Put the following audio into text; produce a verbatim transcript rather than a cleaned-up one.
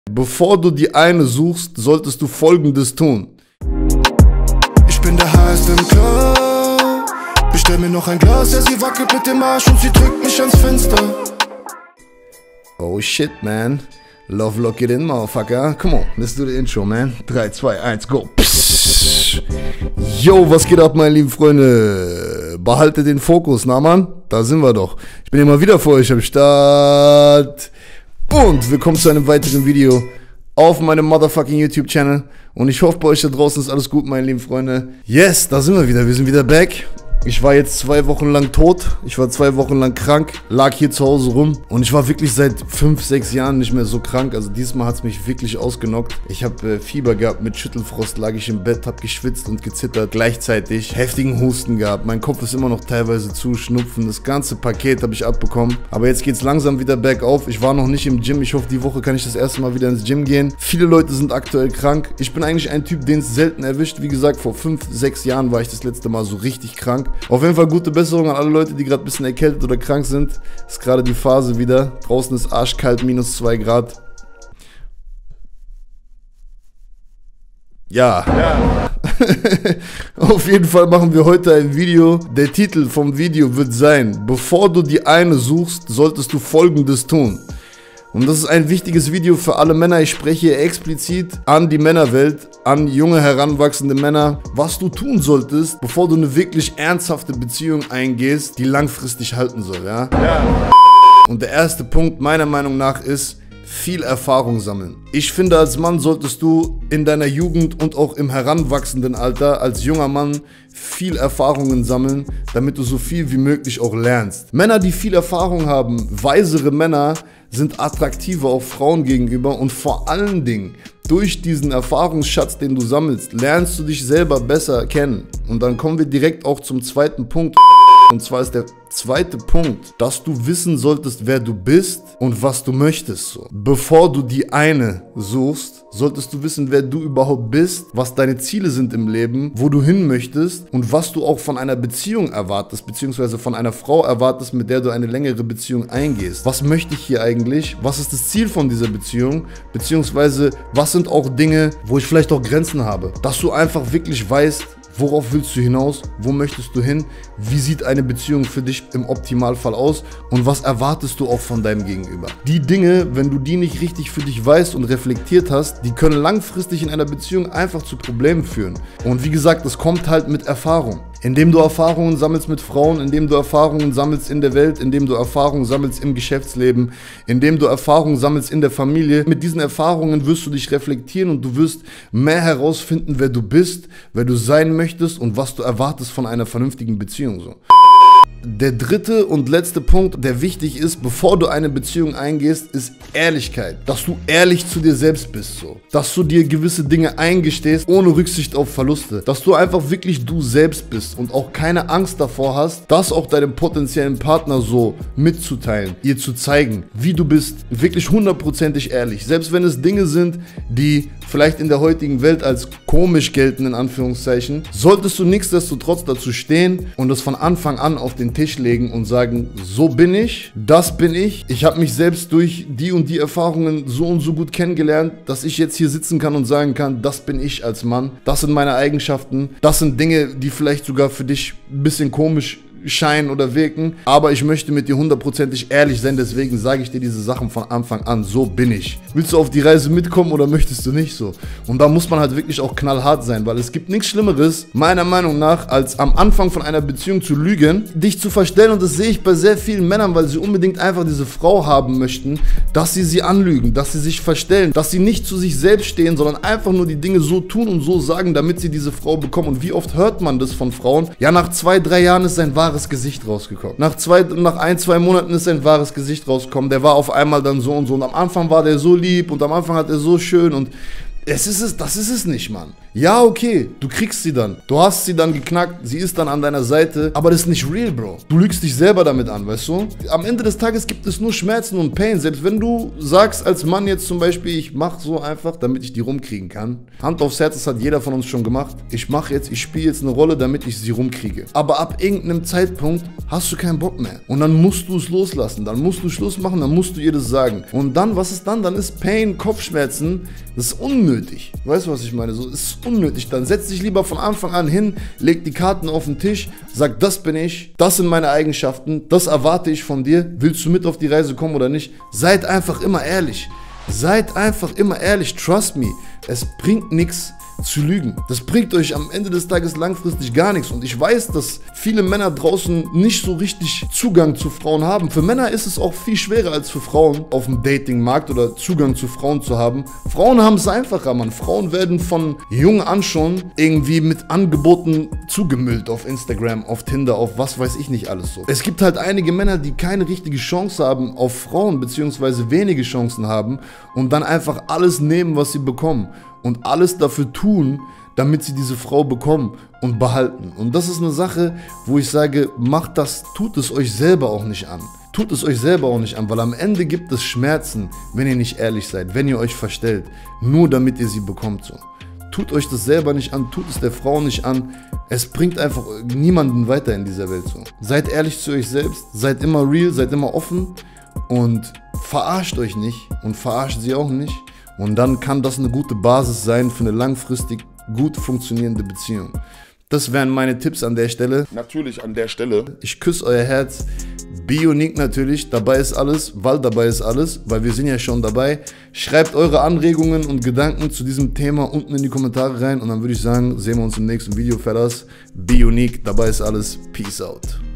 Bevor du die eine suchst, solltest du Folgendes tun. Ich bin der heiße im Club. Bestell mir noch ein Glas, ja, sie wackelt mit dem Arsch und sie drückt mich ans Fenster. Oh shit, man. Love lock it in, motherfucker. Come on, let's do the intro, man. drei, zwei, eins, go. Psst. Yo, was geht ab, meine lieben Freunde? Behaltet den Fokus, na Mann? Da sind wir doch. Ich bin immer wieder für euch am Start. Und willkommen zu einem weiteren Video auf meinem motherfucking YouTube-Channel. Und ich hoffe, bei euch da draußen ist alles gut, meine lieben Freunde. Yes, da sind wir wieder. Wir sind wieder back. Ich war jetzt zwei Wochen lang tot. Ich war zwei Wochen lang krank. Lag hier zu Hause rum. Und ich war wirklich seit fünf, sechs Jahren nicht mehr so krank. Also diesmal hat es mich wirklich ausgenockt. Ich habe äh, Fieber gehabt. Mit Schüttelfrost lag ich im Bett, habe geschwitzt und gezittert. Gleichzeitig heftigen Husten gehabt. Mein Kopf ist immer noch teilweise zu. Schnupfen. Das ganze Paket habe ich abbekommen. Aber jetzt geht es langsam wieder bergauf. Ich war noch nicht im Gym. Ich hoffe, die Woche kann ich das erste Mal wieder ins Gym gehen. Viele Leute sind aktuell krank. Ich bin eigentlich ein Typ, den es selten erwischt. Wie gesagt, vor fünf, sechs Jahren war ich das letzte Mal so richtig krank. Auf jeden Fall gute Besserung an alle Leute, die gerade ein bisschen erkältet oder krank sind. Ist gerade die Phase wieder. Draußen ist arschkalt, minus zwei Grad. Ja. ja. Auf jeden Fall machen wir heute ein Video. Der Titel vom Video wird sein: Bevor du die eine suchst, solltest du Folgendes tun. Und das ist ein wichtiges Video für alle Männer. Ich spreche hier explizit an die Männerwelt, an junge, heranwachsende Männer, was du tun solltest, bevor du eine wirklich ernsthafte Beziehung eingehst, die langfristig halten soll, ja? Ja. Und der erste Punkt meiner Meinung nach ist, viel Erfahrung sammeln. Ich finde, als Mann solltest du in deiner Jugend und auch im heranwachsenden Alter als junger Mann viel Erfahrungen sammeln, damit du so viel wie möglich auch lernst. Männer, die viel Erfahrung haben, weisere Männer, sind attraktiver auch Frauen gegenüber und vor allen Dingen durch diesen Erfahrungsschatz, den du sammelst, lernst du dich selber besser kennen. Und dann kommen wir direkt auch zum zweiten Punkt. Und zwar ist der zweite Punkt, dass du wissen solltest, wer du bist und was du möchtest. So. Bevor du die eine suchst, solltest du wissen, wer du überhaupt bist, was deine Ziele sind im Leben, wo du hin möchtest und was du auch von einer Beziehung erwartest, beziehungsweise von einer Frau erwartest, mit der du eine längere Beziehung eingehst. Was möchte ich hier eigentlich? Was ist das Ziel von dieser Beziehung? Beziehungsweise was sind auch Dinge, wo ich vielleicht auch Grenzen habe? Dass du einfach wirklich weißt, worauf willst du hinaus? Wo möchtest du hin? Wie sieht eine Beziehung für dich im Optimalfall aus? Und was erwartest du auch von deinem Gegenüber? Die Dinge, wenn du die nicht richtig für dich weißt und reflektiert hast, die können langfristig in einer Beziehung einfach zu Problemen führen. Und wie gesagt, das kommt halt mit Erfahrung. Indem du Erfahrungen sammelst mit Frauen, indem du Erfahrungen sammelst in der Welt, indem du Erfahrungen sammelst im Geschäftsleben, indem du Erfahrungen sammelst in der Familie. Mit diesen Erfahrungen wirst du dich reflektieren und du wirst mehr herausfinden, wer du bist, wer du sein möchtest und was du erwartest von einer vernünftigen Beziehung. So. Der dritte und letzte Punkt, der wichtig ist, bevor du eine Beziehung eingehst, ist Ehrlichkeit. Dass du ehrlich zu dir selbst bist, so. Dass du dir gewisse Dinge eingestehst, ohne Rücksicht auf Verluste. Dass du einfach wirklich du selbst bist und auch keine Angst davor hast, das auch deinem potenziellen Partner so mitzuteilen, ihr zu zeigen, wie du bist. Wirklich hundertprozentig ehrlich. Selbst wenn es Dinge sind, die vielleicht in der heutigen Welt als komisch gelten, in Anführungszeichen, solltest du nichtsdestotrotz dazu stehen und das von Anfang an auf den Tisch legen und sagen, so bin ich, das bin ich. Ich habe mich selbst durch die und die Erfahrungen so und so gut kennengelernt, dass ich jetzt hier sitzen kann und sagen kann, das bin ich als Mann. Das sind meine Eigenschaften. Das sind Dinge, die vielleicht sogar für dich ein bisschen komisch scheinen oder wirken, aber ich möchte mit dir hundertprozentig ehrlich sein, deswegen sage ich dir diese Sachen von Anfang an, so bin ich. Willst du auf die Reise mitkommen oder möchtest du nicht so? Und da muss man halt wirklich auch knallhart sein, weil es gibt nichts Schlimmeres, meiner Meinung nach, als am Anfang von einer Beziehung zu lügen, dich zu verstellen, und das sehe ich bei sehr vielen Männern, weil sie unbedingt einfach diese Frau haben möchten, dass sie sie anlügen, dass sie sich verstellen, dass sie nicht zu sich selbst stehen, sondern einfach nur die Dinge so tun und so sagen, damit sie diese Frau bekommen. Und wie oft hört man das von Frauen? Ja, nach zwei, drei Jahren ist sein wahres Gesicht rausgekommen. Nach zwei, nach ein, zwei Monaten ist sein wahres Gesicht rausgekommen. Der war auf einmal dann so und so. Und am Anfang war der so lieb und am Anfang hat er so schön und es ist es, das ist es nicht, Mann. Ja, okay, du kriegst sie dann. Du hast sie dann geknackt, sie ist dann an deiner Seite, aber das ist nicht real, Bro. Du lügst dich selber damit an, weißt du? Am Ende des Tages gibt es nur Schmerzen und Pain. Selbst wenn du sagst als Mann jetzt zum Beispiel, ich mach so einfach, damit ich die rumkriegen kann. Hand aufs Herz, das hat jeder von uns schon gemacht. Ich mache jetzt, ich spiele jetzt eine Rolle, damit ich sie rumkriege. Aber ab irgendeinem Zeitpunkt hast du keinen Bock mehr. Und dann musst du es loslassen, dann musst du Schluss machen, dann musst du ihr das sagen. Und dann, was ist dann? Dann ist Pain, Kopfschmerzen, das ist unnötig. Weißt du, was ich meine? So, es ist unnötig. Dann setz dich lieber von Anfang an hin, leg die Karten auf den Tisch, sag, das bin ich, das sind meine Eigenschaften, das erwarte ich von dir. Willst du mit auf die Reise kommen oder nicht? Seid einfach immer ehrlich. Seid einfach immer ehrlich. Trust me. Es bringt nichts zu lügen. Das bringt euch am Ende des Tages langfristig gar nichts. Und ich weiß, dass viele Männer draußen nicht so richtig Zugang zu Frauen haben. Für Männer ist es auch viel schwerer als für Frauen auf dem Datingmarkt oder Zugang zu Frauen zu haben. Frauen haben es einfacher, Mann. Frauen werden von jung an schon irgendwie mit Angeboten zugemüllt auf Instagram, auf Tinder, auf was weiß ich nicht alles so. Es gibt halt einige Männer, die keine richtige Chance haben auf Frauen, beziehungsweise wenige Chancen haben und dann einfach alles nehmen, was sie bekommen. Und alles dafür tun, damit sie diese Frau bekommen und behalten. Und das ist eine Sache, wo ich sage, macht das, tut es euch selber auch nicht an. Tut es euch selber auch nicht an, weil am Ende gibt es Schmerzen, wenn ihr nicht ehrlich seid, wenn ihr euch verstellt, nur damit ihr sie bekommt so. Tut euch das selber nicht an, tut es der Frau nicht an. Es bringt einfach niemanden weiter in dieser Welt so. Seid ehrlich zu euch selbst, seid immer real, seid immer offen und verarscht euch nicht und verarscht sie auch nicht. Und dann kann das eine gute Basis sein für eine langfristig gut funktionierende Beziehung. Das wären meine Tipps an der Stelle. Natürlich an der Stelle. Ich küsse euer Herz. Be unique natürlich. Dabei ist alles, weil dabei ist alles, weil wir sind ja schon dabei. Schreibt eure Anregungen und Gedanken zu diesem Thema unten in die Kommentare rein. Und dann würde ich sagen, sehen wir uns im nächsten Video, Fellas. Be unique. Dabei ist alles. Peace out.